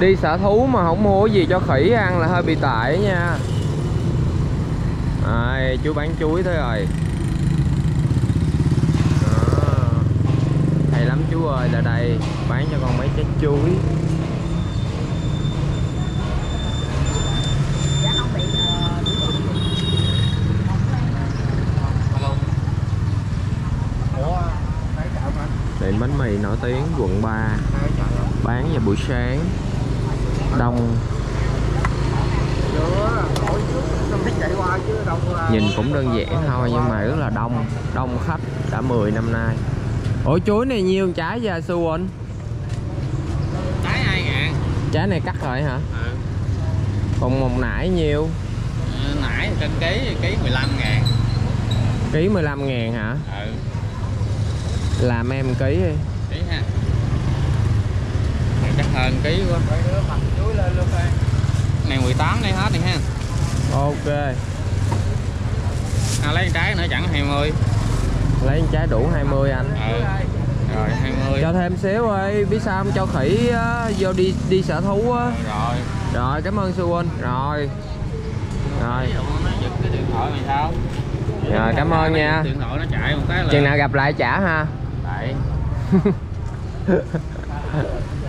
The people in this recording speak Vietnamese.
Đi sở thú mà không mua gì cho khỉ ăn là hơi bị tệ nha. Chú bán chuối tới rồi. Đó. Hay lắm chú ơi, là đây bán cho con mấy trái chuối. Tiệm bánh mì nổi tiếng quận 3, bán vào buổi sáng, đông. Nhìn cũng đơn giản thôi nhưng mà rất là đông, đông khách đã 10 năm nay. Ủa chuối này nhiêu trái vậy Su anh? Trái 2.000. Trái này cắt rồi hả? Ừ. Còn một nải nhiêu? Nải cân ký 15.000. Ký 15.000 hả? Ừ. Làm em ký đi. Ký ha. Này chắc hơn ký quá. Này 18 đây hết đi ha. Ok. Lấy trái nữa chẳng 20. Lấy trái đủ 20 anh. Ừ. Rồi 20. Cho thêm xíu ơi, biết sao không, cho khỉ vô đi sở thú á. Rồi. Rồi cảm ơn Su anh. Rồi. Rồi. Cái điện thoại mày sao? Rồi cảm ơn nha. Điện thoại nó chạy một cái là Chừng nào gặp lại trả ha. Đấy.